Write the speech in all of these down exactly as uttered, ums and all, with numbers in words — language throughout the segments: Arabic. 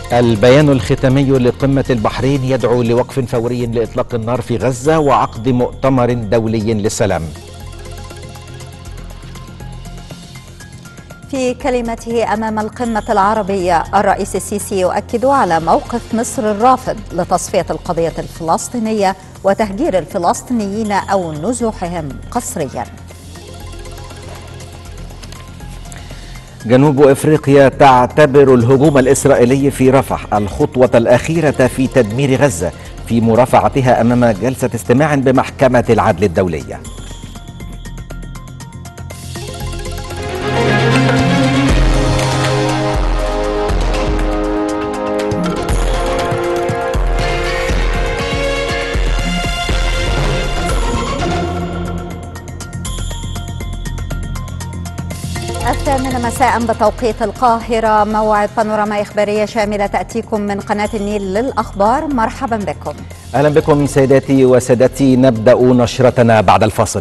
البيان الختامي لقمة البحرين يدعو لوقف فوري لإطلاق النار في غزة وعقد مؤتمر دولي للسلام. في كلمته أمام القمة العربية، الرئيس السيسي يؤكد على موقف مصر الرافض لتصفية القضية الفلسطينية وتهجير الفلسطينيين أو نزوحهم قسريا. جنوب أفريقيا تعتبر الهجوم الإسرائيلي في رفح الخطوة الأخيرة في تدمير غزة في مرافعتها أمام جلسة استماع بمحكمة العدل الدولية. الثامنة مساء بتوقيت القاهرة، موعد بانوراما إخبارية شاملة تأتيكم من قناة النيل للأخبار. مرحبا بكم. أهلا بكم سيداتي وسادتي، نبدأ نشرتنا بعد الفاصل.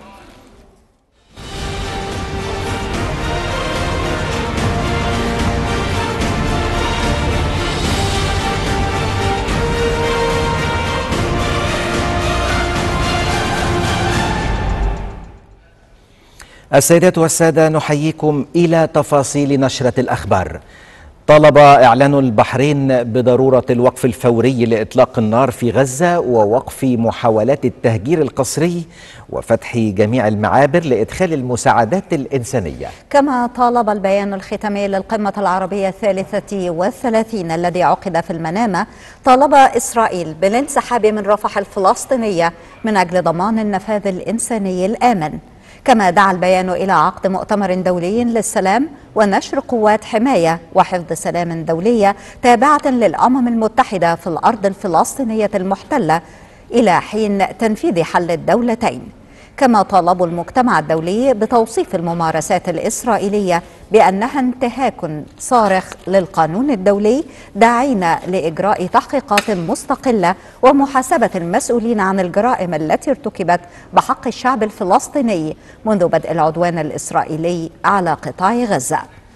السيدات والسادة، نحييكم إلى تفاصيل نشرة الأخبار. طلب إعلان البحرين بضرورة الوقف الفوري لإطلاق النار في غزة ووقف محاولات التهجير القسري وفتح جميع المعابر لإدخال المساعدات الإنسانية. كما طالب البيان الختامي للقمة العربية الثالثة والثلاثين الذي عقد في المنامة، طالب إسرائيل بالانسحاب من رفح الفلسطينية من أجل ضمان النفاذ الإنساني الآمن. كما دعا البيان إلى عقد مؤتمر دولي للسلام ونشر قوات حماية وحفظ سلام دولية تابعة للأمم المتحدة في الأرض الفلسطينية المحتلة إلى حين تنفيذ حل الدولتين. كما طالبوا المجتمع الدولي بتوصيف الممارسات الإسرائيلية بأنها انتهاك صارخ للقانون الدولي، داعين لإجراء تحقيقات مستقلة ومحاسبة المسؤولين عن الجرائم التي ارتكبت بحق الشعب الفلسطيني منذ بدء العدوان الإسرائيلي على قطاع غزة.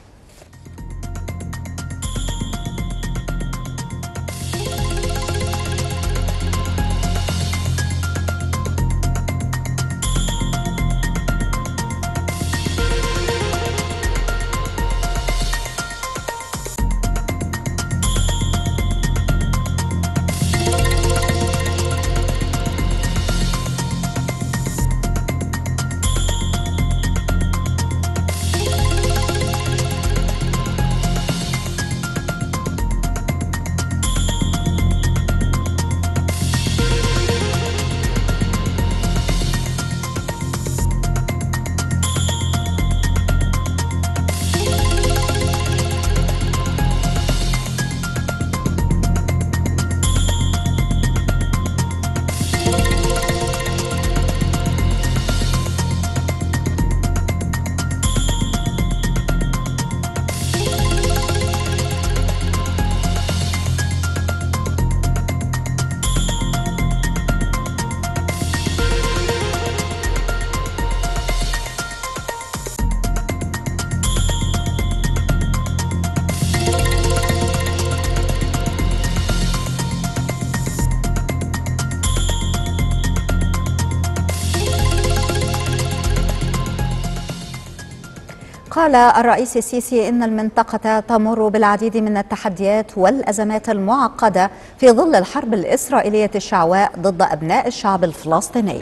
قال الرئيس السيسي إن المنطقة تمر بالعديد من التحديات والأزمات المعقدة في ظل الحرب الإسرائيلية الشعواء ضد أبناء الشعب الفلسطيني.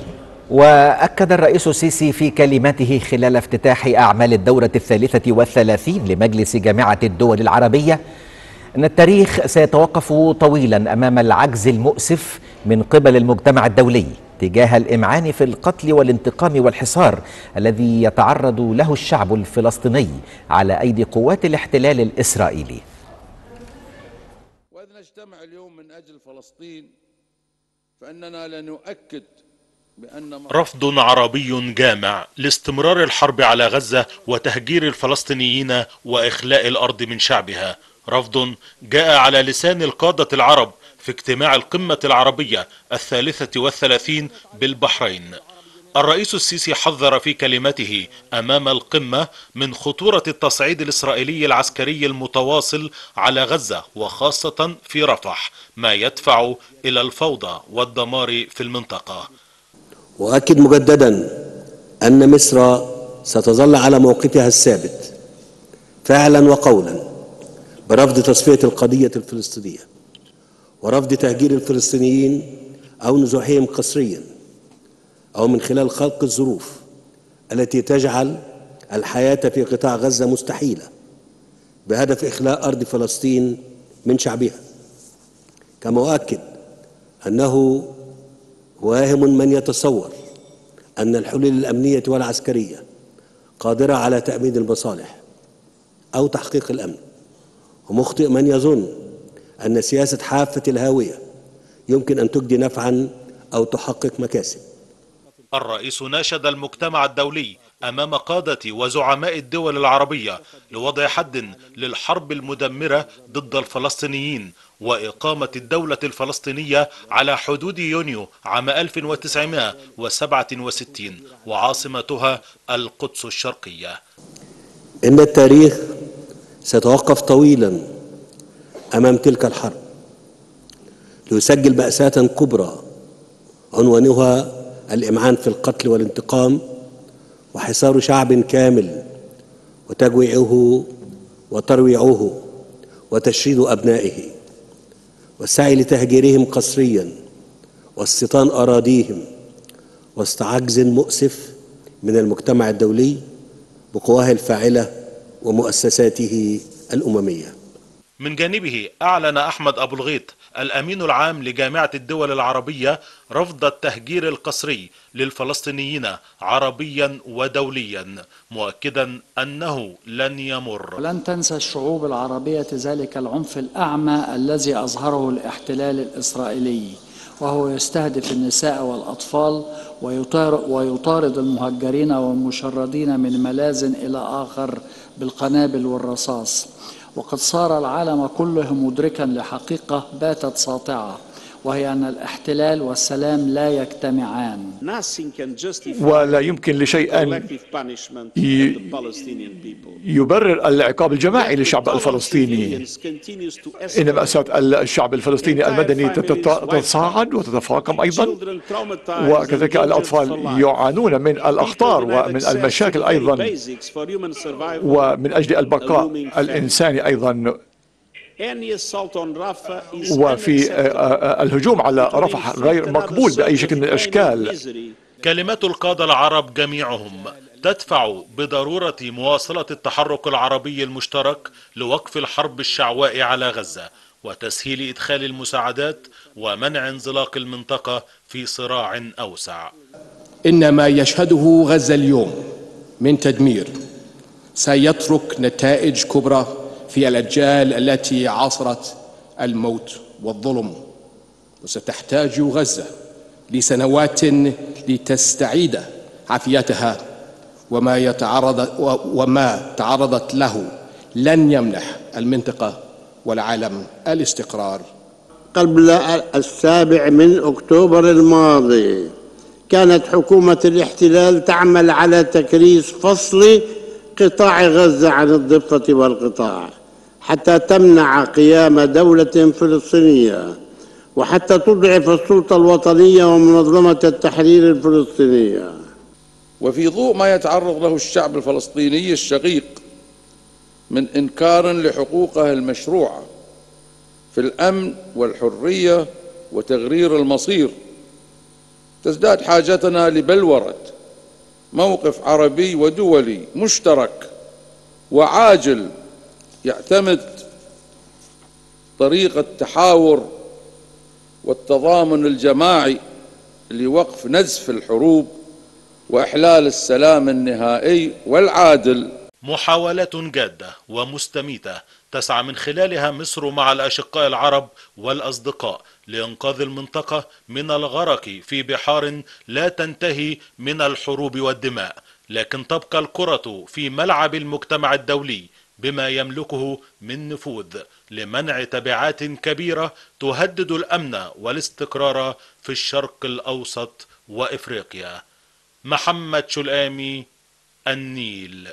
وأكد الرئيس السيسي في كلمته خلال افتتاح أعمال الدورة الثالثة والثلاثين لمجلس جامعة الدول العربية أن التاريخ سيتوقف طويلا أمام العجز المؤسف من قبل المجتمع الدولي تجاه الإمعان في القتل والانتقام والحصار الذي يتعرض له الشعب الفلسطيني على أيدي قوات الاحتلال الإسرائيلي. وإذ نجتمع اليوم من أجل فلسطين فإننا لنؤكد بأن رفض عربي جامع لاستمرار الحرب على غزة وتهجير الفلسطينيين وإخلاء الأرض من شعبها، رفض جاء على لسان القادة العرب في اجتماع القمة العربية الثالثة والثلاثين بالبحرين. الرئيس السيسي حذر في كلمته أمام القمة من خطورة التصعيد الإسرائيلي العسكري المتواصل على غزة وخاصة في رفح، ما يدفع إلى الفوضى والدمار في المنطقة. وأكد مجددا أن مصر ستظل على موقفها الثابت فعلا وقولا برفض تصفية القضية الفلسطينية ورفض تهجير الفلسطينيين أو نزوحهم قسريا أو من خلال خلق الظروف التي تجعل الحياة في قطاع غزة مستحيلة بهدف إخلاء أرض فلسطين من شعبها. كما أؤكد أنه واهم من يتصور أن الحلول الأمنية والعسكرية قادرة على تأمين المصالح أو تحقيق الأمن، ومخطئ من يظن أن سياسة حافة الهاوية يمكن أن تجدي نفعا أو تحقق مكاسب. الرئيس ناشد المجتمع الدولي أمام قادة وزعماء الدول العربية لوضع حد للحرب المدمرة ضد الفلسطينيين وإقامة الدولة الفلسطينية على حدود يونيو عام ألف وتسعمائة وسبعة وستين وعاصمتها القدس الشرقية. إن التاريخ سيتوقف طويلا أمام تلك الحرب ليسجل مأساة كبرى عنوانها الإمعان في القتل والانتقام وحصار شعب كامل وتجويعه وترويعه وتشريد أبنائه والسعي لتهجيرهم قسريا واستيطان أراضيهم وسط عجز مؤسف من المجتمع الدولي بقواه الفاعلة ومؤسساته الأممية. من جانبه أعلن أحمد أبو الغيط الأمين العام لجامعة الدول العربية رفض التهجير القسري للفلسطينيين عربيا ودوليا، مؤكدا أنه لن يمر. لن تنسى الشعوب العربية ذلك العنف الأعمى الذي أظهره الاحتلال الإسرائيلي، وهو يستهدف النساء والأطفال ويطارد المهجرين والمشردين من ملاذ إلى آخر بالقنابل والرصاص. وقد صار العالم كله مدركا لحقيقة باتت ساطعة، وهي أن الاحتلال والسلام لا يجتمعان. ولا يمكن لشيء أن يبرر العقاب الجماعي للشعب الفلسطيني. إن مأساة الشعب الفلسطيني المدني تتصاعد وتتفاقم أيضا، وكذلك الأطفال يعانون من الأخطار ومن المشاكل أيضا، ومن أجل البقاء الإنساني أيضا. وفي الهجوم على رفح غير مقبول بأي شكل من الأشكال. كلمات القادة العرب جميعهم تدفع بضرورة مواصلة التحرك العربي المشترك لوقف الحرب الشعواء على غزة وتسهيل إدخال المساعدات ومنع انزلاق المنطقة في صراع أوسع. إن ما يشهده غزة اليوم من تدمير سيترك نتائج كبرى في الأجيال التي عاصرت الموت والظلم، وستحتاج غزة لسنوات لتستعيد عافيتها، وما يتعرض وما تعرضت له لن يمنح المنطقة والعالم الاستقرار. قبل السابع من أكتوبر الماضي كانت حكومة الاحتلال تعمل على تكريس فصل قطاع غزة عن الضفة والقطاع حتى تمنع قيام دولة فلسطينية، وحتى تضعف السلطة الوطنية ومنظمة التحرير الفلسطينية. وفي ضوء ما يتعرض له الشعب الفلسطيني الشقيق من إنكار لحقوقه المشروعة في الأمن والحرية وتغيير المصير، تزداد حاجتنا لبلورة موقف عربي ودولي مشترك وعاجل يعتمد طريقة التحاور والتضامن الجماعي لوقف نزف الحروب وإحلال السلام النهائي والعادل. محاولات جادة ومستميتة تسعى من خلالها مصر مع الأشقاء العرب والأصدقاء لإنقاذ المنطقة من الغرق في بحار لا تنتهي من الحروب والدماء، لكن تبقى الكرة في ملعب المجتمع الدولي بما يملكه من نفوذ لمنع تبعات كبيرة تهدد الأمن والاستقرار في الشرق الأوسط وإفريقيا. محمد شلقامي، النيل.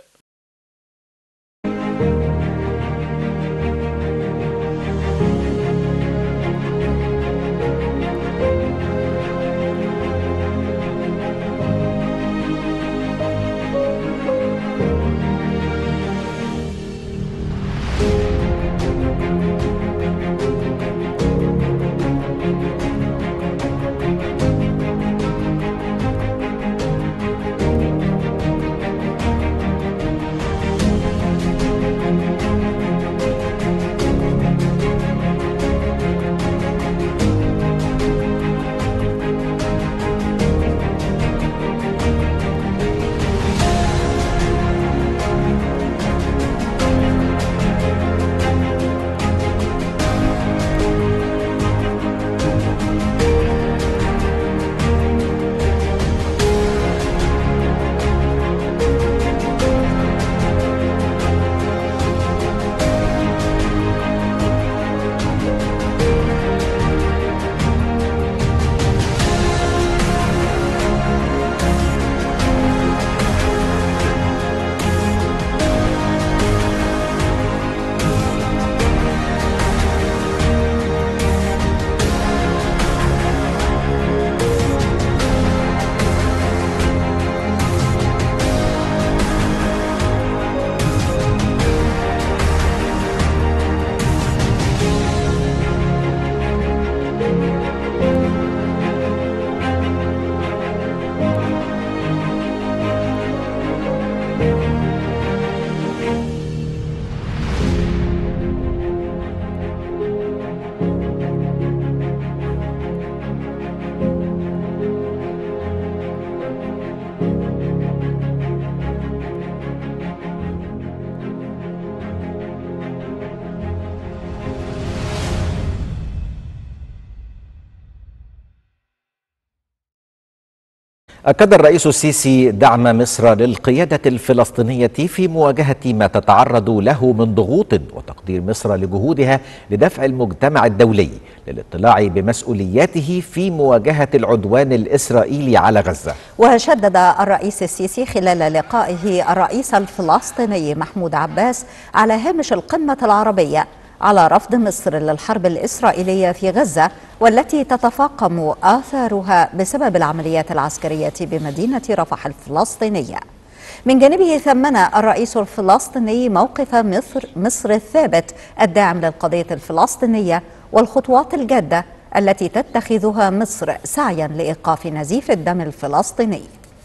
أكد الرئيس السيسي دعم مصر للقيادة الفلسطينية في مواجهة ما تتعرض له من ضغوط، وتقدير مصر لجهودها لدفع المجتمع الدولي للاطلاع بمسؤولياته في مواجهة العدوان الإسرائيلي على غزة. وشدد الرئيس السيسي خلال لقائه الرئيس الفلسطيني محمود عباس على هامش القمة العربية على رفض مصر للحرب الإسرائيلية في غزة، والتي تتفاقم آثارها بسبب العمليات العسكرية بمدينة رفح الفلسطينية. من جانبه ثمن الرئيس الفلسطيني موقف مصر, مصر الثابت الداعم للقضية الفلسطينية والخطوات الجادة التي تتخذها مصر سعيا لإيقاف نزيف الدم الفلسطيني.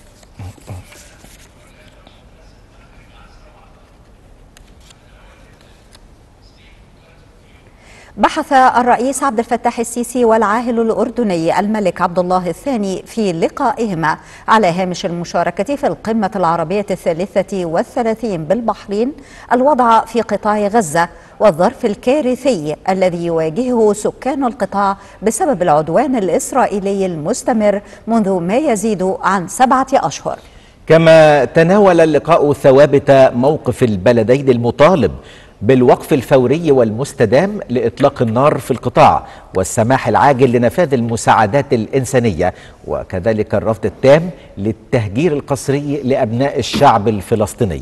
بحث الرئيس عبد الفتاح السيسي والعاهل الأردني الملك عبد الله الثاني في لقائهما على هامش المشاركة في القمة العربية الثالثة والثلاثين بالبحرين الوضع في قطاع غزة والظرف الكارثي الذي يواجهه سكان القطاع بسبب العدوان الإسرائيلي المستمر منذ ما يزيد عن سبعة أشهر. كما تناول اللقاء ثوابت موقف البلدين المطالب بالوقف الفوري والمستدام لإطلاق النار في القطاع والسماح العاجل لنفاذ المساعدات الإنسانية، وكذلك الرفض التام للتهجير القسري لأبناء الشعب الفلسطيني.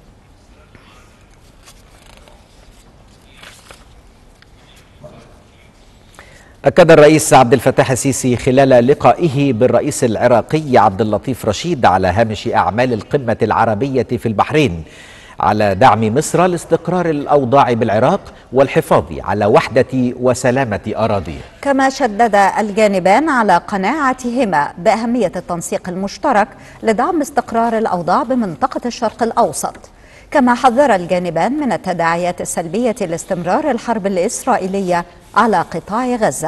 أكد الرئيس عبد الفتاح السيسي خلال لقائه بالرئيس العراقي عبد اللطيف رشيد على هامش أعمال القمة العربية في البحرين على دعم مصر لاستقرار الأوضاع بالعراق والحفاظ على وحدة وسلامة أراضيه. كما شدد الجانبان على قناعتهما بأهمية التنسيق المشترك لدعم استقرار الأوضاع بمنطقة الشرق الأوسط. كما حذر الجانبان من التداعيات السلبية لاستمرار الحرب الإسرائيلية على قطاع غزة.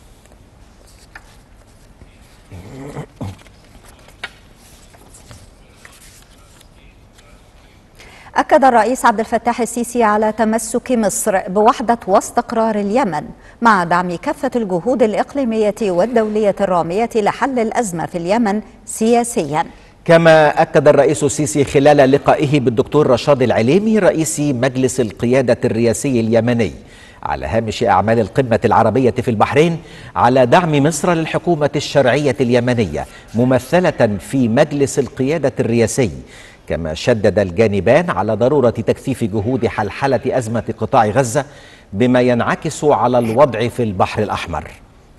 أكد الرئيس عبد الفتاح السيسي على تمسك مصر بوحدة واستقرار اليمن مع دعم كافة الجهود الإقليمية والدولية الرامية لحل الأزمة في اليمن سياسيا. كما أكد الرئيس السيسي خلال لقائه بالدكتور رشاد العليمي رئيس مجلس القيادة الرئاسي اليمني على هامش أعمال القمة العربية في البحرين على دعم مصر للحكومة الشرعية اليمنية ممثلة في مجلس القيادة الرئاسي. كما شدد الجانبان على ضرورة تكثيف جهود حلحلة أزمة قطاع غزة بما ينعكس على الوضع في البحر الأحمر.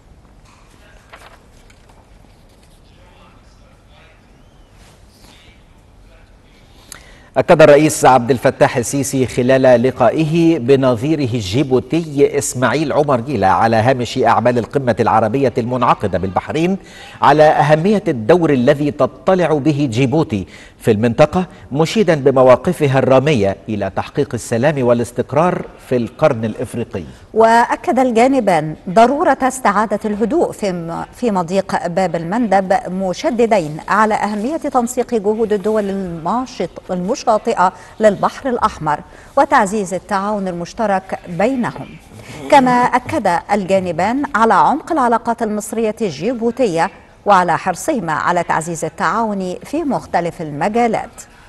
أكد الرئيس عبد الفتاح السيسي خلال لقائه بنظيره الجيبوتي إسماعيل عمر جيلة على هامش أعمال القمة العربية المنعقدة بالبحرين على أهمية الدور الذي تطلع به جيبوتي في المنطقة، مشيدا بمواقفها الرامية إلى تحقيق السلام والاستقرار في القرن الإفريقي. وأكد الجانبان ضرورة استعادة الهدوء في في مضيق باب المندب، مشددين على أهمية تنسيق جهود الدول المشاطئة للبحر الأحمر وتعزيز التعاون المشترك بينهم. كما أكد الجانبان على عمق العلاقات المصرية الجيبوتية وعلى حرصهما على تعزيز التعاون في مختلف المجالات.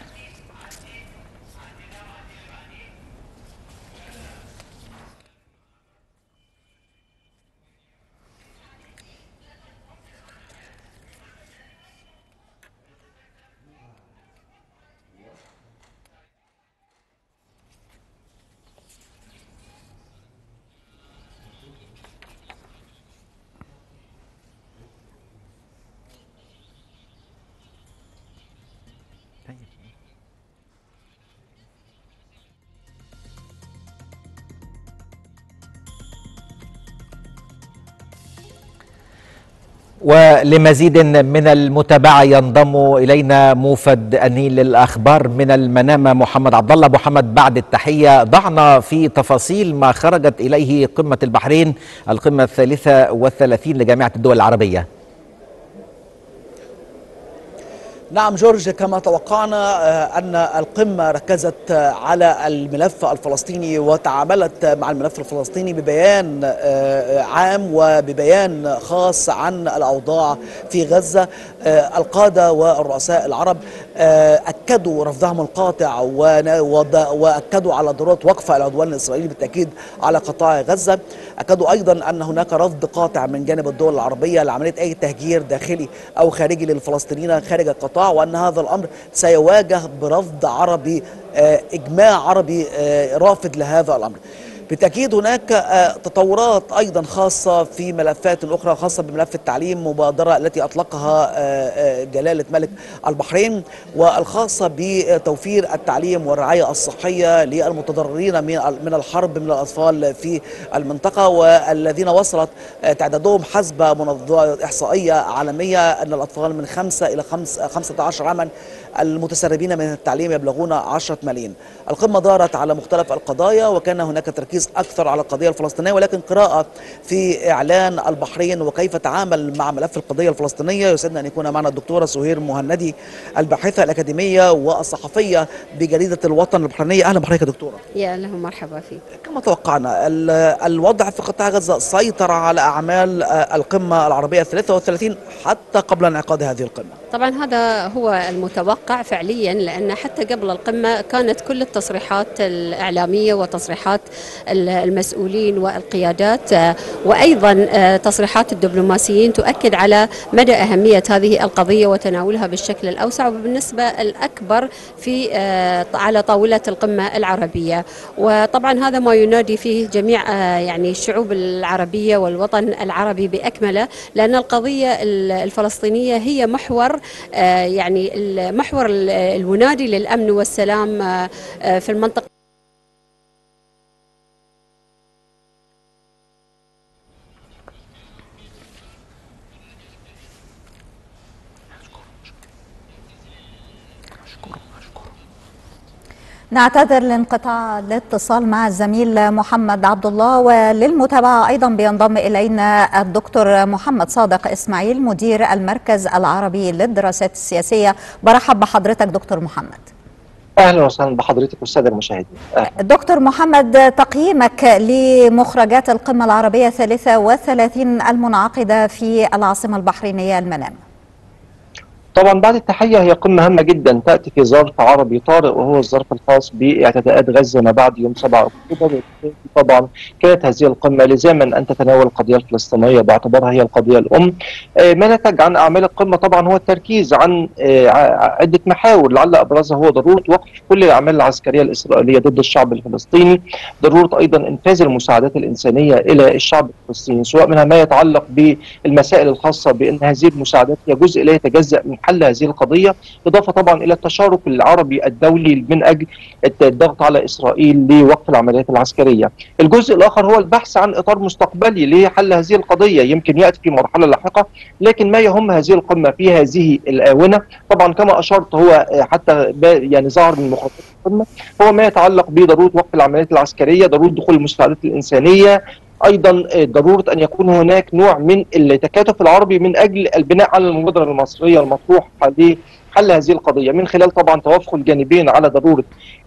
ولمزيد من المتابعة ينضم إلينا موفد النيل للأخبار من المنامة محمد عبد الله. محمد، بعد التحية ضعنا في تفاصيل ما خرجت إليه قمة البحرين، القمة الثالثة والثلاثين لجامعة الدول العربية. نعم جورج، كما توقعنا أن القمة ركزت على الملف الفلسطيني وتعاملت مع الملف الفلسطيني ببيان عام وببيان خاص عن الأوضاع في غزة. القادة والرؤساء العرب أكدوا رفضهم القاطع وأكدوا على ضرورة وقف العدوان الإسرائيلي بالتأكيد على قطاع غزة. أكدوا أيضا أن هناك رفض قاطع من جانب الدول العربية لعملية أي تهجير داخلي أو خارجي للفلسطينيين خارج القطاع، وأن هذا الأمر سيواجه برفض عربي، إجماع عربي رافض لهذا الأمر. بالتأكيد هناك تطورات أيضا خاصة في ملفات أخرى خاصة بملف التعليم، مبادرة التي أطلقها جلالة ملك البحرين والخاصة بتوفير التعليم والرعاية الصحية للمتضررين من الحرب من الأطفال في المنطقة، والذين وصلت تعدادهم حسب منظمة إحصائية عالمية أن الأطفال من خمسة إلى خمسة عشر عاما المتسربين من التعليم يبلغون عشرة ملايين. القمة دارت على مختلف القضايا وكان هناك تركيز أكثر على القضية الفلسطينية، ولكن قراءة في إعلان البحرين وكيف تعامل مع ملف القضية الفلسطينية. يسعدنا أن يكون معنا الدكتورة سهير مهندي، الباحثة الأكاديمية والصحفية بجريدة الوطن البحرينية. أهلا بحضرتك يا دكتورة. يا أهلا ومرحبا فيك. كما توقعنا الوضع في قطاع غزة سيطر على أعمال القمة العربية الثلاثة والثلاثين حتى قبل انعقاد هذه القمة. طبعا هذا هو المتوقع فعليا، لأن حتى قبل القمة كانت كل التصريحات الإعلامية وتصريحات المسؤولين والقيادات وأيضا تصريحات الدبلوماسيين تؤكد على مدى أهمية هذه القضية وتناولها بالشكل الأوسع وبالنسبة الأكبر في على طاولة القمة العربية. وطبعا هذا ما ينادي فيه جميع يعني الشعوب العربية والوطن العربي بأكمله، لأن القضية الفلسطينية هي محور يعني المحور المنادي للأمن والسلام في المنطقة. نعتذر لانقطاع الاتصال مع الزميل محمد عبد الله، وللمتابعة أيضا بينضم إلينا الدكتور محمد صادق إسماعيل مدير المركز العربي للدراسات السياسية. برحب بحضرتك دكتور محمد. أهلا وسهلا بحضرتك والسادة المشاهدين. دكتور محمد، تقييمك لمخرجات القمة العربية الثالثة والثلاثين المنعقدة في العاصمة البحرينية المنامة. طبعا بعد التحية، هي قمة هامة جدا تأتي في ظرف عربي طارئ، وهو الظرف الخاص باعتداءات غزة ما بعد يوم سبعة أكتوبر. طبعا كانت هذه القمة لزاما أن تتناول القضية الفلسطينية باعتبارها هي القضية الأم. ما نتج عن أعمال القمة طبعا هو التركيز عن عدة محاور، لعل أبرزها هو ضرورة وقف كل الأعمال العسكرية الإسرائيلية ضد الشعب الفلسطيني، ضرورة أيضا إنفاذ المساعدات الإنسانية إلى الشعب الفلسطيني، سواء منها ما يتعلق بالمسائل الخاصة بأن هذه المساعدات هي جزء لا يتجزأ من حل هذه القضية، إضافة طبعا إلى التشارك العربي الدولي من أجل الضغط على إسرائيل لوقف العمليات العسكرية. الجزء الآخر هو البحث عن إطار مستقبلي لحل هذه القضية يمكن يأتي في مرحلة لاحقة، لكن ما يهم هذه القمة في هذه الآونة طبعا كما أشرت هو حتى يعني ظهر من مخططات القمة هو ما يتعلق بضرورة وقف العمليات العسكرية، ضرورة دخول المساعدات الإنسانية، ايضا ضروره ان يكون هناك نوع من التكاتف العربي من اجل البناء على المبادره المصريه المطروحه لحل هذه القضيه، من خلال طبعا توافق الجانبين على ضروره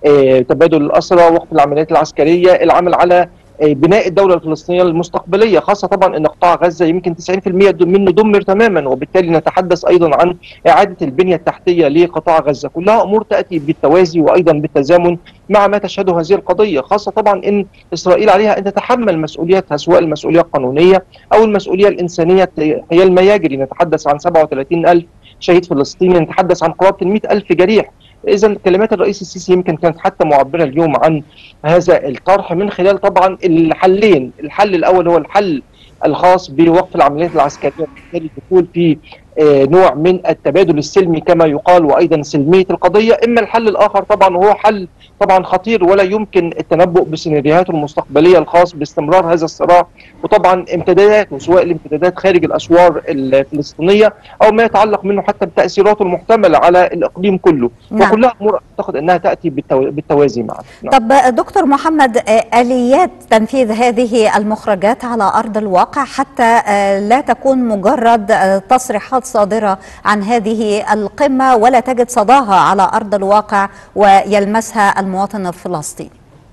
تبادل الاسرى، وقف العمليات العسكريه، العمل على بناء الدولة الفلسطينية المستقبلية، خاصة طبعا أن قطاع غزة يمكن تسعين بالمئة منه دمر تماما، وبالتالي نتحدث أيضا عن إعادة البنية التحتية لقطاع غزة. كلها أمور تأتي بالتوازي وأيضا بالتزامن مع ما تشهده هذه القضية، خاصة طبعا أن إسرائيل عليها أن تتحمل مسؤوليتها، سواء المسؤولية القانونية أو المسؤولية الإنسانية حيال ما يجري. نتحدث عن سبعة وثلاثين ألف شهيد فلسطيني، نتحدث عن قرابة المئة ألف جريح. إذا كلمات الرئيس السيسي يمكن كانت حتى معبرة اليوم عن هذا الطرح من خلال طبعا الحلين. الحل الأول هو الحل الخاص بوقف العمليات العسكرية، وبالتالي الدخول في نوع من التبادل السلمي كما يقال، وأيضا سلمية القضية. إما الحل الآخر طبعا وهو حل طبعا خطير ولا يمكن التنبؤ بسيناريوهاته المستقبلية الخاص باستمرار هذا الصراع، وطبعا امتداداته سواء الامتدادات خارج الأسوار الفلسطينية أو ما يتعلق منه حتى بتأثيراته المحتملة على الإقليم كله. نعم. وكلها أمور أعتقد أنها تأتي بالتوازي معا. نعم. طب دكتور محمد، آليات تنفيذ هذه المخرجات على أرض الواقع حتى لا تكون مجرد تصريحات صادرة عن هذه القمة ولا تجد صداها على أرض الواقع ويلمسها المواطن الفلسطيني؟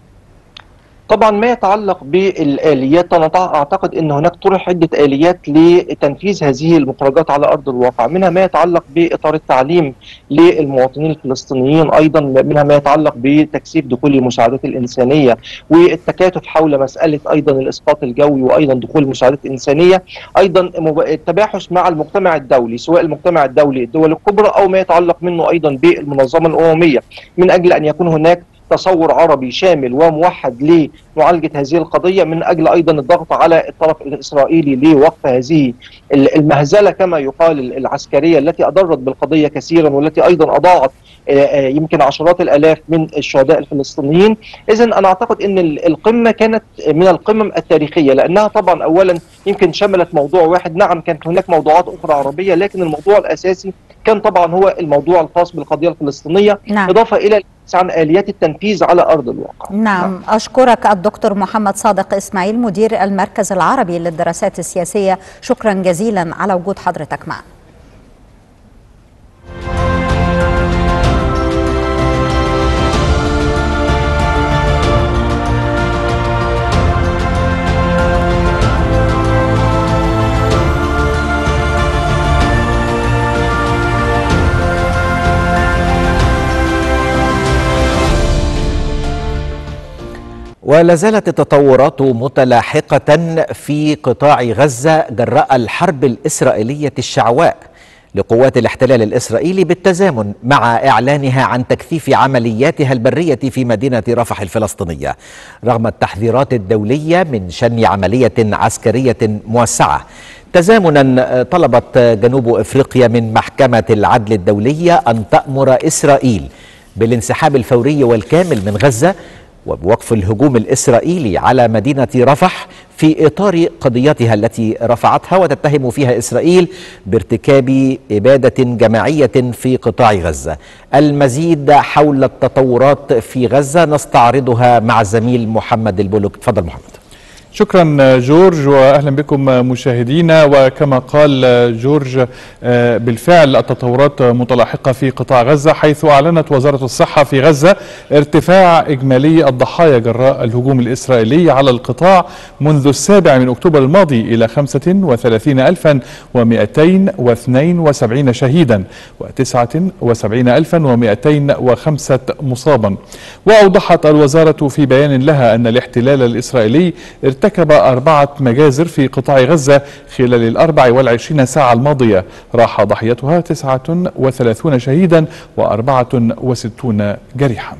طبعا ما يتعلق بالآليات، أنا أعتقد أن هناك طرح عدة آليات لتنفيذ هذه المخرجات على أرض الواقع، منها ما يتعلق بإطار التعليم للمواطنين الفلسطينيين، أيضا منها ما يتعلق بتكثيف دخول المساعدات الإنسانية والتكاتف حول مسألة أيضا الإسقاط الجوي، وأيضا دخول المساعدات الإنسانية، أيضا التباحث مع المجتمع الدولي سواء المجتمع الدولي الدول الكبرى أو ما يتعلق منه أيضا بالمنظمة الأممية، من أجل أن يكون هناك تصور عربي شامل وموحد لمعالجة هذه القضية، من أجل أيضا الضغط على الطرف الإسرائيلي لوقف هذه المهزلة كما يقال العسكرية التي أضرت بالقضية كثيرا، والتي أيضا أضاعت يمكن عشرات الآلاف من الشهداء الفلسطينيين. إذن أنا أعتقد أن القمة كانت من القمم التاريخية، لأنها طبعا أولا يمكن شملت موضوع واحد، نعم كانت هناك موضوعات أخرى عربية، لكن الموضوع الأساسي كان طبعا هو الموضوع الخاص بالقضية الفلسطينية. نعم. إضافة إلى عن آليات التنفيذ على أرض الواقع. نعم, نعم. أشكرك الدكتور محمد صادق إسماعيل مدير المركز العربي للدراسات السياسية، شكرا جزيلا على وجود حضرتك معنا. ولا زالت التطورات متلاحقة في قطاع غزة جراء الحرب الإسرائيلية الشعواء لقوات الاحتلال الإسرائيلي، بالتزامن مع إعلانها عن تكثيف عملياتها البرية في مدينة رفح الفلسطينية، رغم التحذيرات الدولية من شن عملية عسكرية موسعة. تزامنا طلبت جنوب إفريقيا من محكمة العدل الدولية أن تأمر إسرائيل بالانسحاب الفوري والكامل من غزة وبوقف الهجوم الإسرائيلي على مدينة رفح في إطار قضيتها التي رفعتها وتتهم فيها إسرائيل بارتكاب إبادة جماعية في قطاع غزة. المزيد حول التطورات في غزة نستعرضها مع الزميل محمد البلوك. تفضل محمد. شكرا جورج، وأهلا بكم مشاهدينا. وكما قال جورج بالفعل التطورات متلاحقة في قطاع غزة، حيث أعلنت وزارة الصحة في غزة ارتفاع إجمالي الضحايا جراء الهجوم الإسرائيلي على القطاع منذ السابع من أكتوبر الماضي إلى خمسة وثلاثين ألفا ومئتين واثنين وسبعين شهيدا وتسعة وسبعين ألفا ومئتين وخمسة مصابا. وأوضحت الوزارة في بيان لها أن الاحتلال الإسرائيلي ارتكب أربعة مجازر في قطاع غزة خلال الأربع والعشرين ساعة الماضية، راح ضحيتها تسعة وثلاثون شهيدا وأربعة وستون جريحا.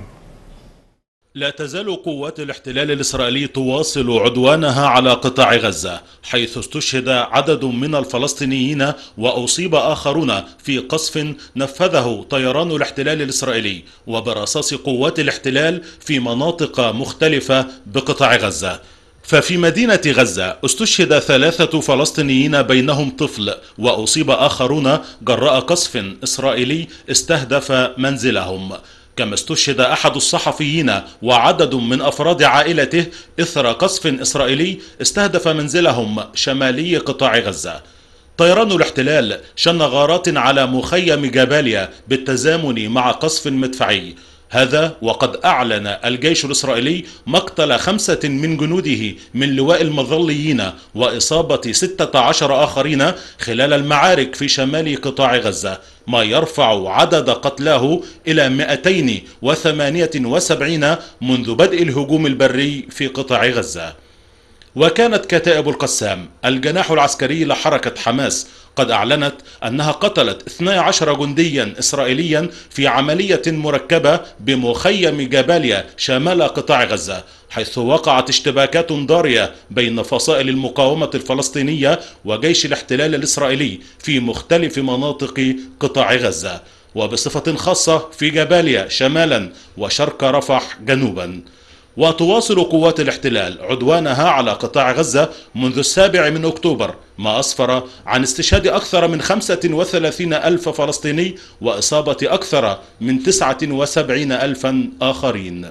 لا تزال قوات الاحتلال الإسرائيلي تواصل عدوانها على قطاع غزة، حيث استشهد عدد من الفلسطينيين وأصيب آخرون في قصف نفذه طيران الاحتلال الإسرائيلي وبرصاص قوات الاحتلال في مناطق مختلفة بقطاع غزة. ففي مدينة غزة استشهد ثلاثة فلسطينيين بينهم طفل، وأصيب آخرون جراء قصف إسرائيلي استهدف منزلهم. كما استشهد أحد الصحفيين وعدد من أفراد عائلته إثر قصف إسرائيلي استهدف منزلهم شمالي قطاع غزة. طيران الاحتلال شن غارات على مخيم جباليا بالتزامن مع قصف مدفعي، هذا وقد أعلن الجيش الإسرائيلي مقتل خمسة من جنوده من لواء المظليين وإصابة ستة عشر آخرين خلال المعارك في شمال قطاع غزة، ما يرفع عدد قتلاه إلى مئتين وثمانية وسبعين منذ بدء الهجوم البري في قطاع غزة. وكانت كتائب القسام الجناح العسكري لحركة حماس قد أعلنت أنها قتلت اثني عشر جنديا إسرائيليا في عملية مركبة بمخيم جباليا شمال قطاع غزة، حيث وقعت اشتباكات ضارية بين فصائل المقاومة الفلسطينية وجيش الاحتلال الإسرائيلي في مختلف مناطق قطاع غزة، وبصفة خاصة في جباليا شمالا وشرق رفح جنوبا. وتواصل قوات الاحتلال عدوانها على قطاع غزة منذ السابع من أكتوبر، ما أسفر عن استشهاد أكثر من خمسة وثلاثين ألف فلسطيني وإصابة أكثر من تسعة وسبعين ألفا آخرين.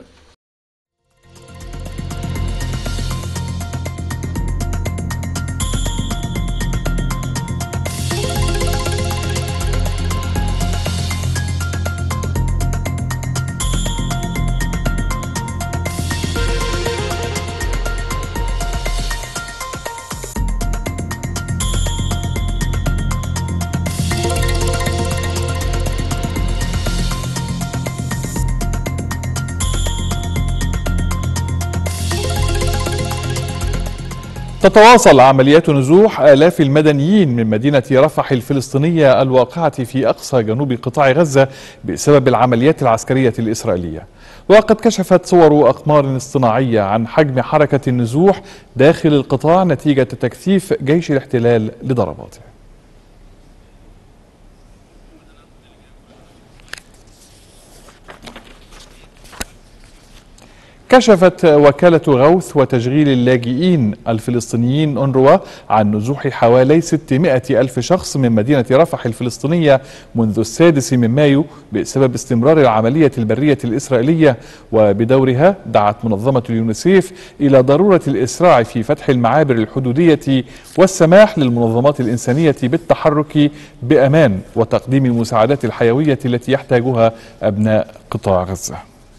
تتواصل عمليات نزوح آلاف المدنيين من مدينة رفح الفلسطينية الواقعة في أقصى جنوب قطاع غزة بسبب العمليات العسكرية الإسرائيلية. وقد كشفت صور أقمار اصطناعية عن حجم حركة النزوح داخل القطاع نتيجة تكثيف جيش الاحتلال لضرباته. كشفت وكالة غوث وتشغيل اللاجئين الفلسطينيين أونروا عن نزوح حوالي ستمائة ألف شخص من مدينة رفح الفلسطينية منذ السادس من مايو بسبب استمرار العملية البرية الإسرائيلية. وبدورها دعت منظمة اليونيسيف إلى ضرورة الإسراع في فتح المعابر الحدودية والسماح للمنظمات الإنسانية بالتحرك بأمان وتقديم المساعدات الحيوية التي يحتاجها أبناء قطاع غزة.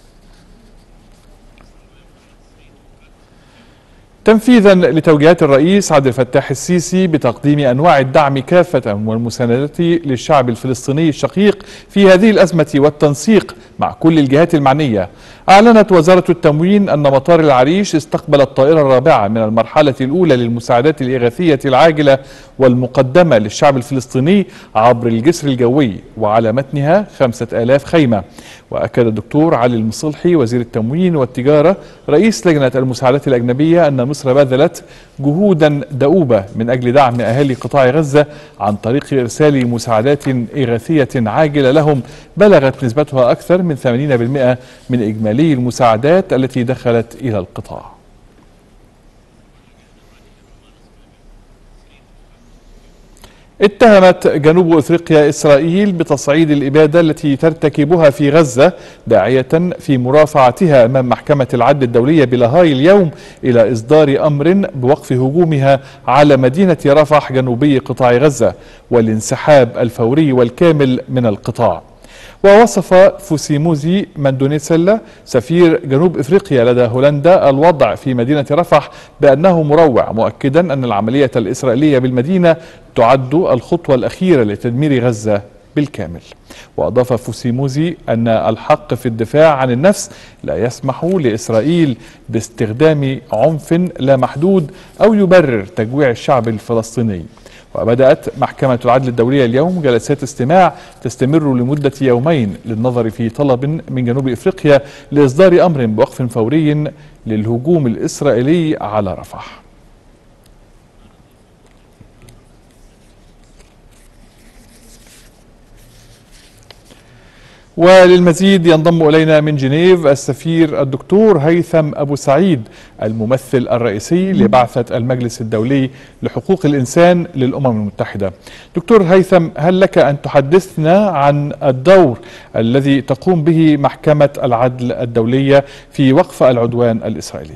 تنفيذا لتوجيهات الرئيس عبد الفتاح السيسي بتقديم أنواع الدعم كافة والمساندة للشعب الفلسطيني الشقيق في هذه الأزمة والتنسيق مع كل الجهات المعنية، أعلنت وزارة التموين أن مطار العريش استقبل الطائرة الرابعة من المرحلة الأولى للمساعدات الإغاثية العاجلة والمقدمة للشعب الفلسطيني عبر الجسر الجوي، وعلى متنها خمسة آلاف خيمة. وأكد الدكتور علي المصلحي وزير التموين والتجارة رئيس لجنة المساعدات الأجنبية أن مصر بذلت جهودا دؤوبة من أجل دعم أهالي قطاع غزة عن طريق إرسال مساعدات إغاثية عاجلة لهم بلغت نسبتها أكثر من ثمانين بالمئة من إجمالي المساعدات التي دخلت إلى القطاع. اتهمت جنوب افريقيا اسرائيل بتصعيد الاباده التي ترتكبها في غزه، داعيه في مرافعتها امام محكمه العدل الدوليه بلاهاي اليوم الى اصدار امر بوقف هجومها على مدينه رفح جنوبي قطاع غزه والانسحاب الفوري والكامل من القطاع. ووصف فوسيموزي ماندونيسيلا سفير جنوب افريقيا لدى هولندا الوضع في مدينة رفح بأنه مروع، مؤكدا أن العملية الإسرائيلية بالمدينة تعد الخطوة الأخيرة لتدمير غزة بالكامل. وأضاف فوسيموزي أن الحق في الدفاع عن النفس لا يسمح لإسرائيل باستخدام عنف لا محدود أو يبرر تجويع الشعب الفلسطيني. وبدأت محكمة العدل الدولية اليوم جلسات استماع تستمر لمدة يومين للنظر في طلب من جنوب إفريقيا لإصدار أمر بوقف فوري للهجوم الإسرائيلي على رفح. وللمزيد ينضم إلينا من جنيف السفير الدكتور هيثم أبو سعيد الممثل الرئيسي لبعثة المجلس الدولي لحقوق الإنسان للأمم المتحدة. دكتور هيثم، هل لك أن تحدثنا عن الدور الذي تقوم به محكمة العدل الدولية في وقف العدوان الإسرائيلي؟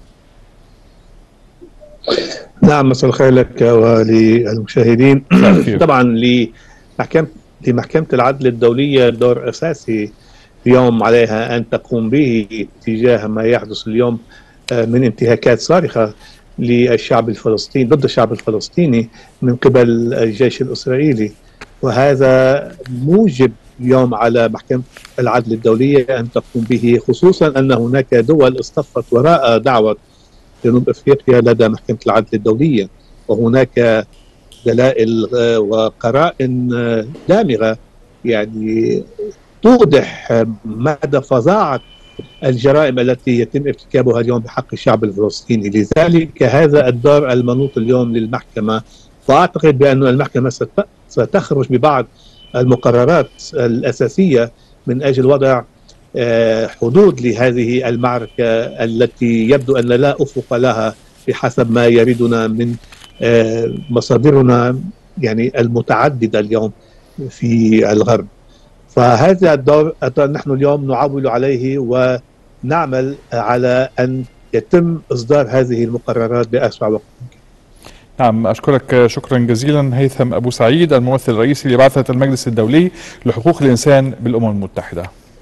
نعم، مساء الخير لك وللمشاهدين. طبعا لمحكمة لمحكمة العدل الدولية دور أساسي اليوم عليها أن تقوم به تجاه ما يحدث اليوم من انتهاكات صارخة للشعب الفلسطيني ضد الشعب الفلسطيني من قبل الجيش الإسرائيلي، وهذا موجب اليوم على محكمة العدل الدولية أن تقوم به، خصوصا أن هناك دول اصطفت وراء دعوة جنوب أفريقيا لدى محكمة العدل الدولية، وهناك دلائل وقرائن دامغة يعني توضح مدى فظاعة الجرائم التي يتم ارتكابها اليوم بحق الشعب الفلسطيني. لذلك هذا الدور المنوط اليوم للمحكمة، وأعتقد بأن المحكمة ستخرج ببعض المقررات الأساسية من أجل وضع حدود لهذه المعركة التي يبدو أن لا أفق لها بحسب ما يريدنا من مصادرنا يعني المتعددة اليوم في الغرب. فهذا الدور نحن اليوم نعول عليه ونعمل على أن يتم إصدار هذه المقررات بأسرع وقت. نعم، أشكرك شكرا جزيلا هيثم أبو سعيد الممثل الرئيسي لبعثة المجلس الدولي لحقوق الإنسان بالأمم المتحدة.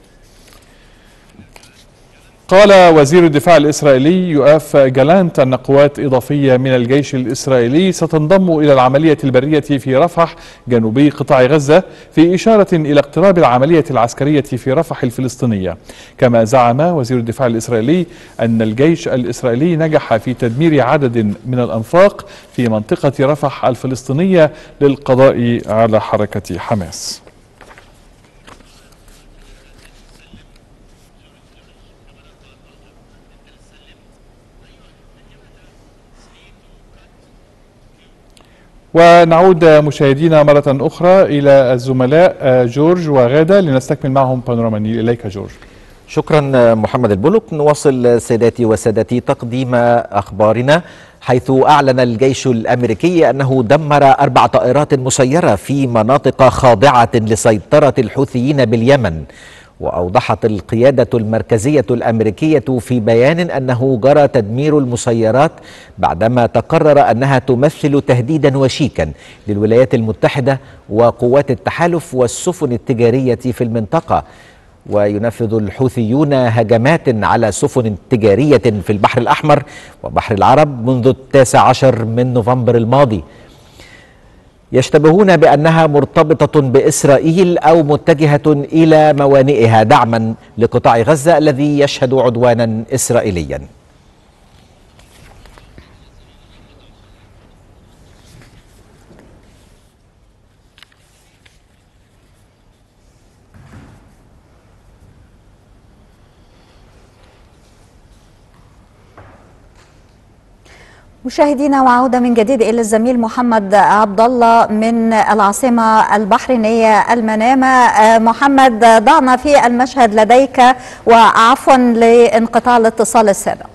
قال وزير الدفاع الإسرائيلي يؤاف جالانت أن قوات إضافية من الجيش الإسرائيلي ستنضم إلى العملية البرية في رفح جنوبي قطاع غزة، في إشارة إلى اقتراب العملية العسكرية في رفح الفلسطينية. كما زعم وزير الدفاع الإسرائيلي أن الجيش الإسرائيلي نجح في تدمير عدد من الأنفاق في منطقة رفح الفلسطينية للقضاء على حركة حماس. ونعود مشاهدينا مرة أخرى إلى الزملاء جورج وغادة لنستكمل معهم بانوراما النيل. إليك جورج. شكرا محمد البلوك. نواصل سادتي وسادتي تقديم أخبارنا، حيث أعلن الجيش الأمريكي أنه دمر أربع طائرات مسيرة في مناطق خاضعة لسيطرة الحوثيين باليمن. وأوضحت القيادة المركزية الأمريكية في بيان أنه جرى تدمير المسيرات بعدما تقرر أنها تمثل تهديدا وشيكا للولايات المتحدة وقوات التحالف والسفن التجارية في المنطقة. وينفذ الحوثيون هجمات على سفن تجارية في البحر الأحمر وبحر العرب منذ التاسع عشر من نوفمبر الماضي، يشتبهون بأنها مرتبطة بإسرائيل أو متجهة إلى موانئها دعما لقطاع غزة الذي يشهد عدوانا إسرائيليا. مشاهدينا، وعودة من جديد إلى الزميل محمد عبد الله من العاصمة البحرينية المنامة. محمد، ضعنا في المشهد لديك وعفوا لانقطاع الاتصال السابق.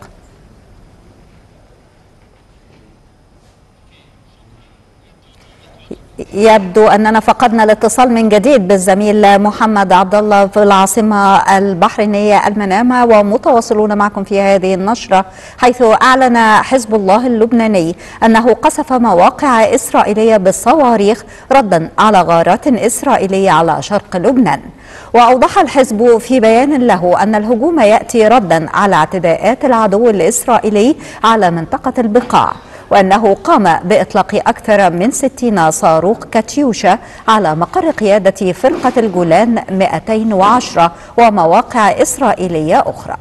يبدو أننا فقدنا الاتصال من جديد بالزميل محمد عبد الله في العاصمة البحرينية المنامة، ومتواصلون معكم في هذه النشرة، حيث أعلن حزب الله اللبناني أنه قصف مواقع إسرائيلية بالصواريخ ردا على غارات إسرائيلية على شرق لبنان. وأوضح الحزب في بيان له أن الهجوم يأتي ردا على اعتداءات العدو الإسرائيلي على منطقة البقاع، وأنه قام بإطلاق أكثر من ستين صاروخ كاتيوشا على مقر قيادة فرقة الجولان مئتين وعشرة ومواقع إسرائيلية أخرى.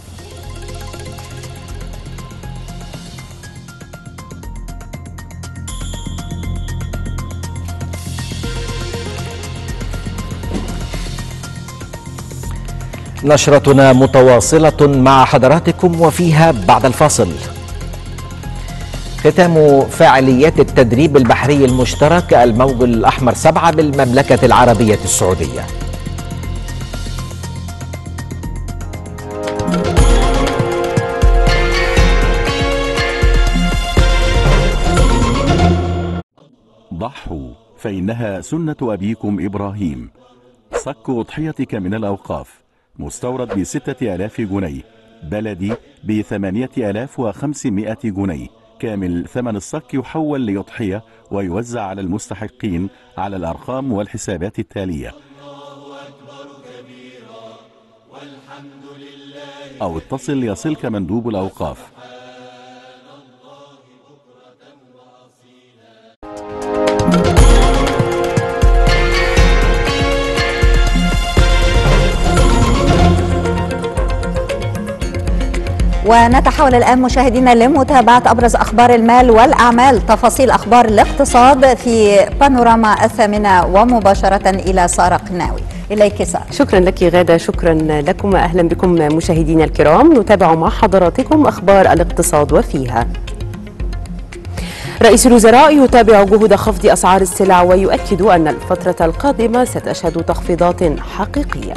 نشرتنا متواصلة مع حضراتكم، وفيها بعد الفاصل ختام فعاليات التدريب البحري المشترك الموج الأحمر سبعة بالمملكة العربية السعودية. ضحوا فإنها سنة أبيكم إبراهيم. صك أضحيتك من الأوقاف مستورد بستة آلاف جنيه، بلدي بثمانية آلاف وخمسمائة جنيه. كامل ثمن الصك يحول ليضحية ويوزع على المستحقين على الأرقام والحسابات التالية: أو اتصل يصلك مندوب الأوقاف. ونتحول الآن مشاهدينا لمتابعة أبرز أخبار المال والأعمال، تفاصيل أخبار الاقتصاد في بانوراما الثامنة، ومباشرة إلى سارة قناوي. إليك سارة. شكرا لك غادة، شكرا لكم، أهلا بكم مشاهدينا الكرام. نتابع مع حضراتكم أخبار الاقتصاد وفيها: رئيس الوزراء يتابع جهود خفض أسعار السلع ويؤكد أن الفترة القادمة ستشهد تخفيضات حقيقية.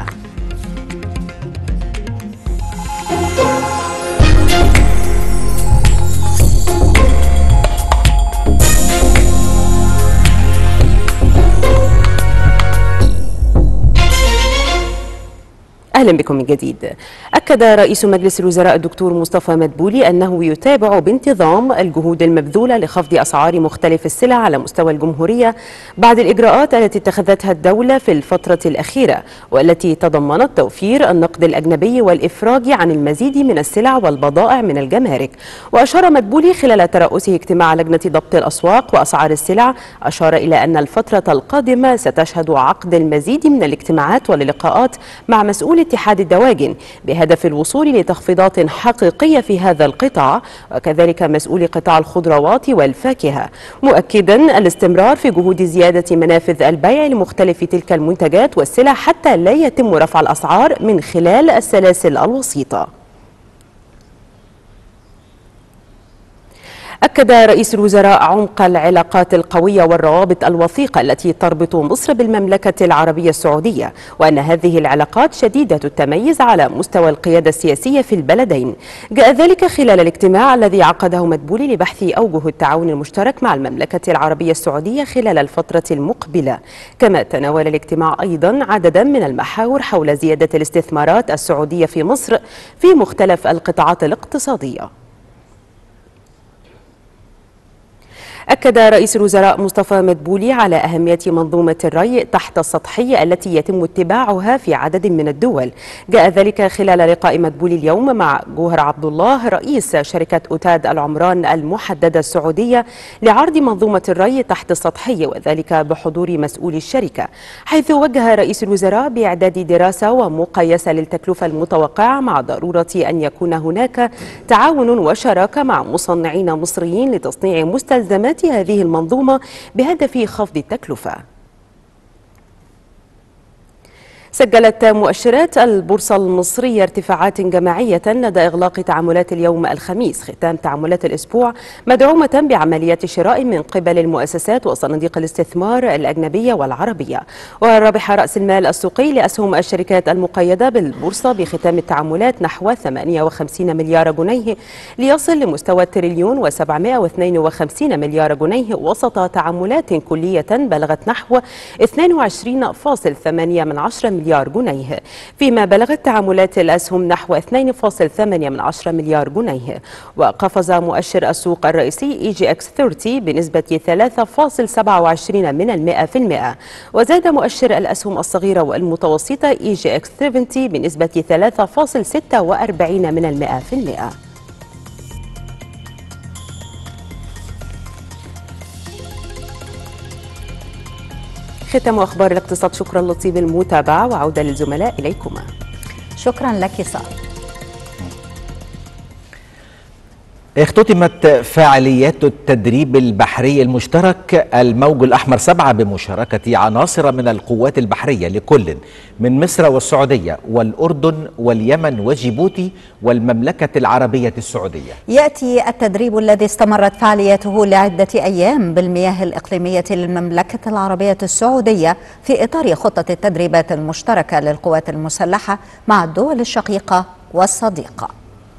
أهلا بكم من جديد. أكد رئيس مجلس الوزراء الدكتور مصطفى مدبولي أنه يتابع بانتظام الجهود المبذولة لخفض أسعار مختلف السلع على مستوى الجمهورية بعد الإجراءات التي اتخذتها الدولة في الفترة الأخيرة، والتي تضمنت توفير النقد الأجنبي والإفراج عن المزيد من السلع والبضائع من الجمارك. وأشار مدبولي خلال ترأسه اجتماع لجنة ضبط الأسواق وأسعار السلع، أشار إلى أن الفترة القادمة ستشهد عقد المزيد من الاجتماعات واللقاءات مع مسؤول اتحاد الدواجن بهدف الوصول لتخفيضات حقيقية في هذا القطاع، وكذلك مسؤول قطاع الخضروات والفاكهة، مؤكدا الاستمرار في جهود زيادة منافذ البيع لمختلف تلك المنتجات والسلع حتى لا يتم رفع الأسعار من خلال السلاسل الوسيطة. أكد رئيس الوزراء عمق العلاقات القوية والروابط الوثيقة التي تربط مصر بالمملكة العربية السعودية، وأن هذه العلاقات شديدة التميز على مستوى القيادة السياسية في البلدين. جاء ذلك خلال الاجتماع الذي عقده مدبولي لبحث أوجه التعاون المشترك مع المملكة العربية السعودية خلال الفترة المقبلة. كما تناول الاجتماع أيضا عددا من المحاور حول زيادة الاستثمارات السعودية في مصر في مختلف القطاعات الاقتصادية. أكد رئيس الوزراء مصطفى مدبولي على أهمية منظومة الري تحت السطحية التي يتم اتباعها في عدد من الدول. جاء ذلك خلال لقاء مدبولي اليوم مع جوهر عبد الله رئيس شركة أوتاد العمران المحددة السعودية لعرض منظومة الري تحت السطحية، وذلك بحضور مسؤولي الشركة، حيث وجه رئيس الوزراء بإعداد دراسة ومقايسة للتكلفة المتوقعة مع ضرورة أن يكون هناك تعاون وشراكة مع مصنعين مصريين لتصنيع مستلزمات هذه المنظومة بهدف خفض التكلفة. سجلت مؤشرات البورصة المصرية ارتفاعات جماعية لدى إغلاق تعاملات اليوم الخميس ختام تعاملات الأسبوع، مدعومة بعمليات شراء من قبل المؤسسات وصناديق الاستثمار الأجنبية والعربية. وربح رأس المال السوقي لأسهم الشركات المقيدة بالبورصة بختام التعاملات نحو ثمانية وخمسين مليار جنيه ليصل لمستوى تريليون وسبعمائة واثنين وخمسين مليار جنيه وسط تعاملات كلية بلغت نحو اثنين وعشرين فاصل ثمانية من عشرة مليار جنيه، فيما بلغت تعاملات الأسهم نحو اثنين فاصل ثمانية من عشرة مليار جنيه. وقفز مؤشر السوق الرئيسي إي جي إكس ثلاثين بنسبة ثلاثة فاصل سبعة وعشرين من المئة في المئة، وزاد مؤشر الأسهم الصغيرة والمتوسطة إي جي إكس سبعين بنسبة ثلاثة فاصل ستة وأربعين من المئة في المئة. ختم أخبار الاقتصاد. شكرا لطيب المتابعة وعودة للزملاء إليكما. شكرا لك سارة. اختتمت فعاليات التدريب البحري المشترك الموج الأحمر سبعة بمشاركة عناصر من القوات البحرية لكل من مصر والسعودية والأردن واليمن وجيبوتي والمملكة العربية السعودية. يأتي التدريب الذي استمرت فعالياته لعدة أيام بالمياه الإقليمية للمملكة العربية السعودية في إطار خطة التدريبات المشتركة للقوات المسلحة مع الدول الشقيقة والصديقة.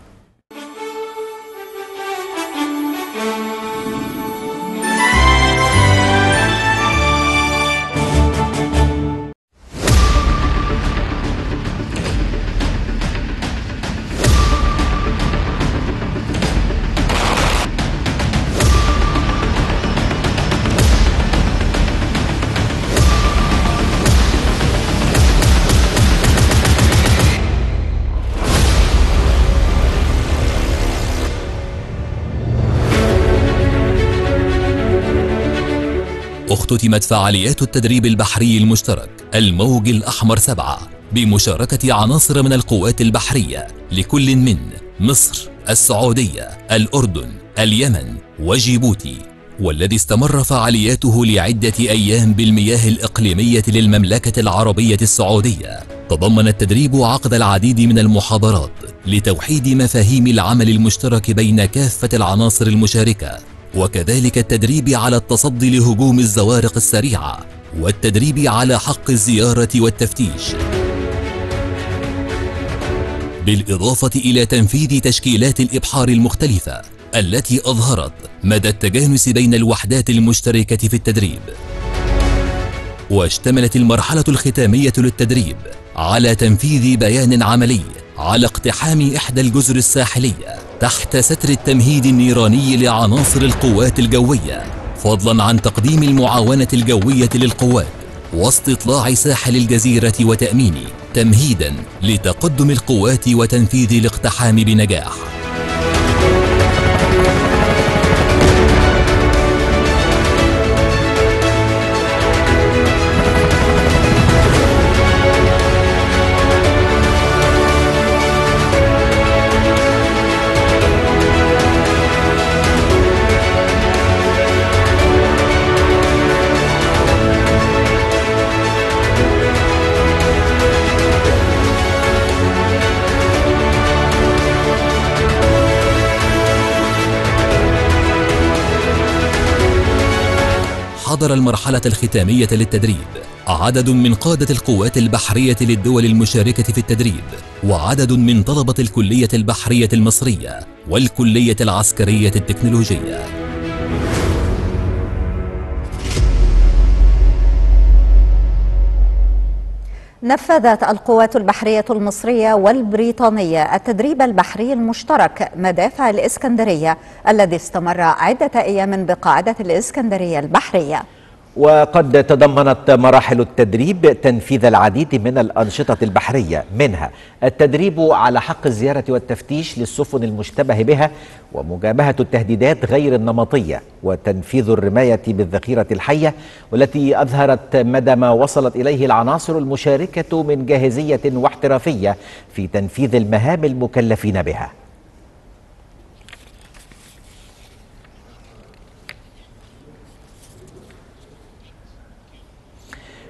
اختتمت فعاليات التدريب البحري المشترك الموج الأحمر سبعة بمشاركة عناصر من القوات البحرية لكل من مصر، السعودية، الأردن، اليمن وجيبوتي، والذي استمر فعالياته لعدة أيام بالمياه الإقليمية للمملكة العربية السعودية. تضمن التدريب عقد العديد من المحاضرات لتوحيد مفاهيم العمل المشترك بين كافة العناصر المشاركة، وكذلك التدريب على التصدي لهجوم الزوارق السريعة والتدريب على حق الزيارة والتفتيش، بالإضافة إلى تنفيذ تشكيلات الإبحار المختلفة التي أظهرت مدى التجانس بين الوحدات المشتركة في التدريب. واشتملت المرحلة الختامية للتدريب على تنفيذ بيان عملي على اقتحام إحدى الجزر الساحلية تحت ستر التمهيد النيراني لعناصر القوات الجوية، فضلا عن تقديم المعاونة الجوية للقوات واستطلاع ساحل الجزيرة وتأمينه تمهيدا لتقدم القوات وتنفيذ الاقتحام بنجاح. حضر المرحلة الختامية للتدريب عدد من قادة القوات البحرية للدول المشاركة في التدريب، وعدد من طلبة الكلية البحرية المصرية والكلية العسكرية التكنولوجية. نفذت القوات البحرية المصرية والبريطانية التدريب البحري المشترك مدافع الإسكندرية الذي استمر عدة أيام بقاعدة الإسكندرية البحرية. وقد تضمنت مراحل التدريب تنفيذ العديد من الأنشطة البحرية، منها التدريب على حق الزيارة والتفتيش للسفن المشتبه بها ومجابهة التهديدات غير النمطية، وتنفيذ الرماية بالذخيرة الحية والتي أظهرت مدى ما وصلت إليه العناصر المشاركة من جاهزية واحترافية في تنفيذ المهام المكلفين بها.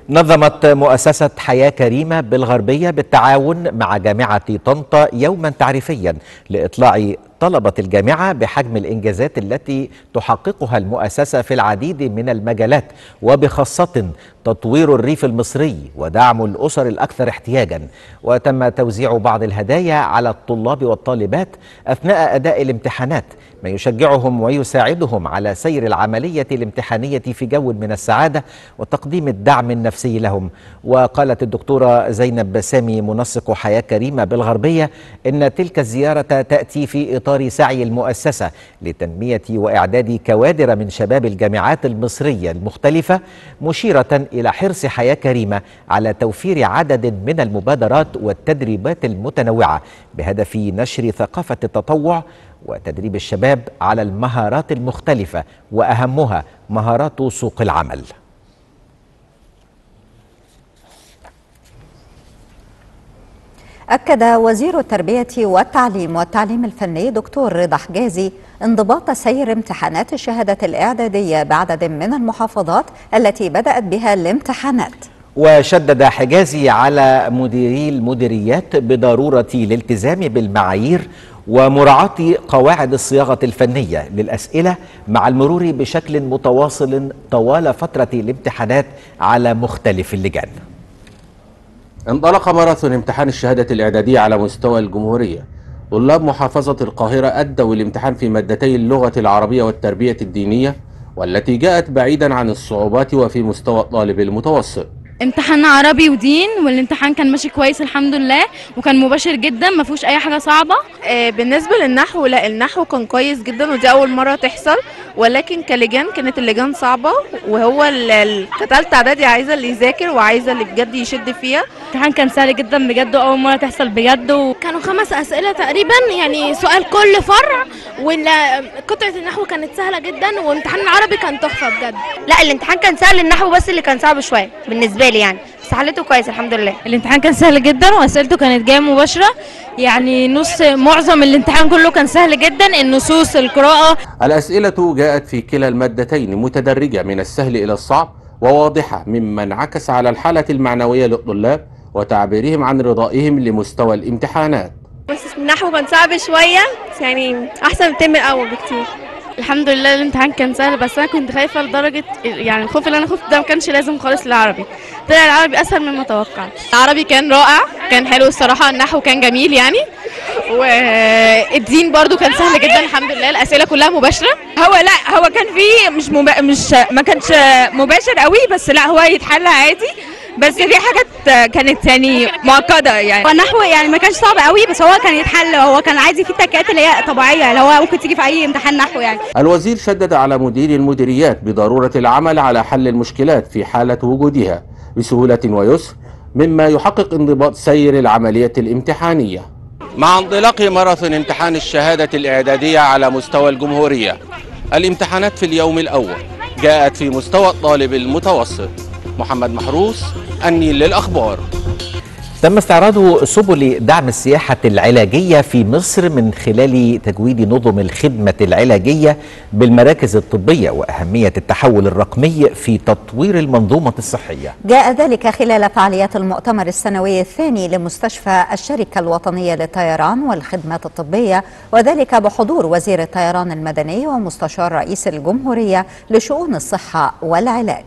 نظمت مؤسسة حياة كريمة بالغربية بالتعاون مع جامعة طنطا يوما تعريفيا لإطلاع طلبة الجامعة بحجم الإنجازات التي تحققها المؤسسة في العديد من المجالات، وبخاصة تطوير الريف المصري ودعم الأسر الأكثر احتياجا. وتم توزيع بعض الهدايا على الطلاب والطالبات أثناء أداء الامتحانات، ما يشجعهم ويساعدهم على سير العملية الامتحانية في جو من السعادة وتقديم الدعم النفسي لهم. وقالت الدكتورة زينب سامي منسق حياة كريمة بالغربية إن تلك الزيارة تأتي في إطار سعي المؤسسة لتنمية وإعداد كوادر من شباب الجامعات المصرية المختلفة، مشيرة إلى حرص حياة كريمة على توفير عدد من المبادرات والتدريبات المتنوعة بهدف نشر ثقافة التطوع وتدريب الشباب على المهارات المختلفة، وأهمها مهارات سوق العمل. أكد وزير التربية والتعليم والتعليم الفني دكتور رضا حجازي انضباط سير امتحانات الشهادة الإعدادية بعدد من المحافظات التي بدأت بها الامتحانات. وشدد حجازي على مديري المديريات بضرورة الالتزام بالمعايير ومراعاة قواعد الصياغة الفنية للأسئلة مع المرور بشكل متواصل طوال فترة الامتحانات على مختلف اللجان. انطلق ماراثون امتحان الشهادة الإعدادية على مستوى الجمهورية. طلاب محافظة القاهرة أدوا الامتحان في مادتي اللغة العربية والتربية الدينية، والتي جاءت بعيدا عن الصعوبات وفي مستوى الطالب المتوسط. امتحان عربي ودين، والامتحان كان ماشي كويس الحمد لله، وكان مباشر جدا ما فيهوش اي حاجه صعبه. آه بالنسبه للنحو، لا النحو كان كويس جدا ودي اول مره تحصل، ولكن كلجان كانت اللجان صعبه، وهو كتالتة اعدادي عايزه اللي يذاكر وعايزه اللي بجد يشد فيها. الامتحان كان سهل جدا بجد واول مره تحصل بجد، وكانوا خمس اسئله تقريبا، يعني سؤال كل فرع، وقطعه النحو كانت سهله جدا، وامتحان العربي كان تحفه بجد. لا الامتحان كان سهل، النحو بس اللي كان صعب شويه بالنسبه لي يعني، بس حليته كويس الحمد لله. الامتحان كان سهل جدا واسئلته كانت جايه مباشره، يعني نص معظم الامتحان كله كان سهل جدا، النصوص القراءه. الاسئله جاءت في كلا المادتين متدرجه من السهل الى الصعب وواضحه، مما انعكس على الحاله المعنويه للطلاب وتعبيرهم عن رضائهم لمستوى الامتحانات. بس النحو كان صعب شويه، يعني احسن من الترم الاول بكتير. الحمد لله الامتحان كان سهل، بس انا كنت خايفه لدرجه يعني الخوف اللي انا خفت ده ما كانش لازم خالص للعربي، طلع العربي اسهل مما توقعت. العربي كان رائع، كان حلو الصراحه، النحو كان جميل يعني، والدين برضو كان سهل جدا الحمد لله، الاسئله كلها مباشره. هو لا هو كان فيه مش مبا... مش ما كانش مباشر قوي، بس لا هو يتحل عادي، بس في حاجات كانت يعني معقده يعني. النحو يعني ما كانش صعب قوي، بس هو كان يتحل، هو كان عادي في التكات اللي هي طبيعيه اللي هو ممكن تيجي في اي امتحان نحو يعني. الوزير شدد على مديري المديريات بضروره العمل على حل المشكلات في حاله وجودها بسهوله ويسر، مما يحقق انضباط سير العمليه الامتحانيه. مع انطلاق ماراثون امتحان الشهاده الاعداديه على مستوى الجمهوريه، الامتحانات في اليوم الاول جاءت في مستوى الطالب المتوسط. محمد محروس، النيل للأخبار. تم استعراض سبل دعم السياحة العلاجية في مصر من خلال تجويد نظم الخدمة العلاجية بالمراكز الطبية وأهمية التحول الرقمي في تطوير المنظومة الصحية. جاء ذلك خلال فعاليات المؤتمر السنوي الثاني لمستشفى الشركة الوطنية للطيران والخدمات الطبية، وذلك بحضور وزير الطيران المدني ومستشار رئيس الجمهورية لشؤون الصحة والعلاج.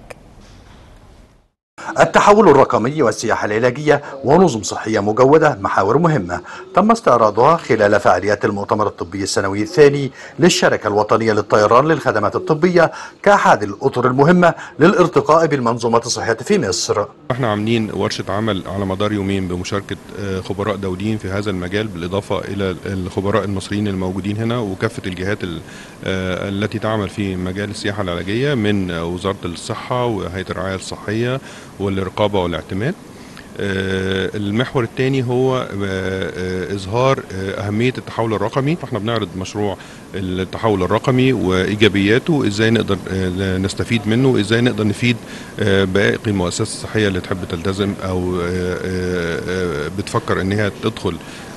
التحول الرقمي والسياحة العلاجية ونظم صحية مجودة محاور مهمة تم استعراضها خلال فعاليات المؤتمر الطبي السنوي الثاني للشركة الوطنية للطيران للخدمات الطبية كأحد الأطر المهمة للارتقاء بالمنظومة الصحية في مصر. احنا عاملين ورشة عمل على مدار يومين بمشاركة خبراء دوليين في هذا المجال، بالإضافة إلى الخبراء المصريين الموجودين هنا وكافة الجهات التي تعمل في مجال السياحة العلاجية من وزارة الصحة وهيئة الرعاية الصحية والرقابة والاعتماد. المحور الثاني هو إظهار أهمية التحول الرقمي. احنا بنعرض مشروع التحول الرقمي وإيجابياته وإزاي نقدر نستفيد منه وإزاي نقدر نفيد باقي المؤسسات الصحية اللي تحب تلتزم أو بتفكر إنها تدخل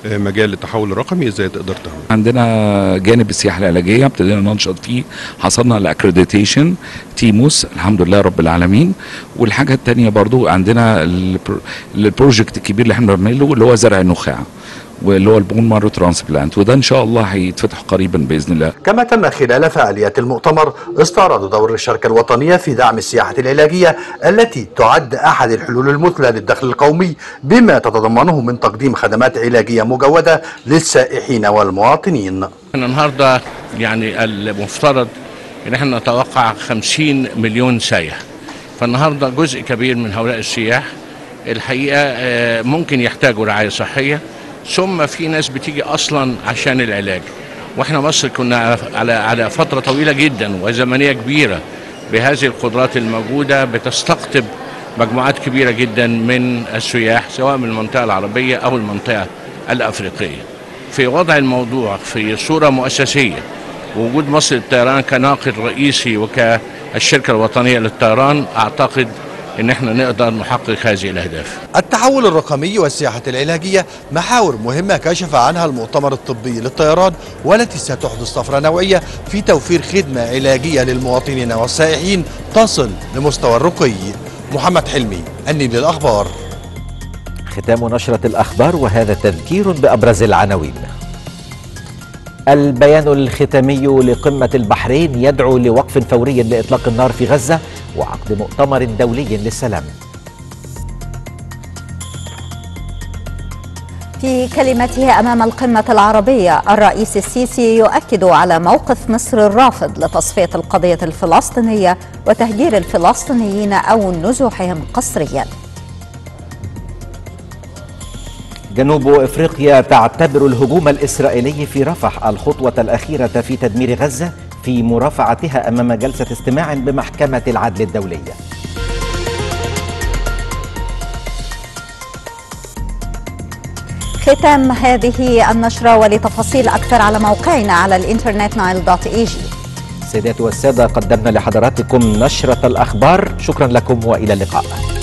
مجال التحول الرقمي ازاي تقدر تعمل. عندنا جانب السياحه العلاجيه ابتدينا ننشط فيه، حصلنا الاكريديتيشن تيموس الحمد لله رب العالمين. والحاجه الثانيه برضو عندنا البروجكت الكبير اللي احنا بنعمله اللي هو زرع النخاع واللي هو البون مارو ترانسبلانت، وده ان شاء الله هيتفتح قريبا باذن الله. كما تم خلال فعاليات المؤتمر استعراض دور الشركه الوطنيه في دعم السياحه العلاجيه التي تعد احد الحلول المثلى للدخل القومي بما تتضمنه من تقديم خدمات علاجيه مجوده للسائحين والمواطنين. النهارده يعني المفترض ان احنا نتوقع خمسين مليون سائح، فالنهارده جزء كبير من هؤلاء السياح الحقيقه ممكن يحتاجوا رعايه صحيه، ثم في ناس بتيجي اصلا عشان العلاج. واحنا مصر كنا على على فتره طويله جدا وزمنيه كبيره بهذه القدرات الموجوده بتستقطب مجموعات كبيره جدا من السياح سواء من المنطقه العربيه او المنطقه الافريقيه. في وضع الموضوع في صوره مؤسسيه وجود مصر للطيران كناقد رئيسي وكالشركه الوطنيه للطيران، اعتقد ان احنا نقدر نحقق هذه الاهداف. التحول الرقمي والسياحة العلاجية محاور مهمة كشف عنها المؤتمر الطبي للطيران، والتي ستحدث طفرة نوعية في توفير خدمة علاجية للمواطنين والسائحين تصل لمستوى الرقي. محمد حلمي، النيل للأخبار. ختام نشرة الأخبار وهذا تذكير بأبرز العناوين. البيان الختامي لقمة البحرين يدعو لوقف فوري لإطلاق النار في غزة وعقد مؤتمر دولي للسلام. في كلمته أمام القمة العربية، الرئيس السيسي يؤكد على موقف مصر الرافض لتصفية القضية الفلسطينية وتهجير الفلسطينيين أو نزوحهم قسريا. جنوب افريقيا تعتبر الهجوم الاسرائيلي في رفح الخطوة الأخيرة في تدمير غزة في مرافعتها أمام جلسة استماع بمحكمة العدل الدولية. ختام هذه النشرة، ولتفاصيل أكثر على موقعنا على الإنترنت نايل دوت اي جي. سيدات والسادة، قدمنا لحضراتكم نشرة الأخبار، شكرا لكم وإلى اللقاء.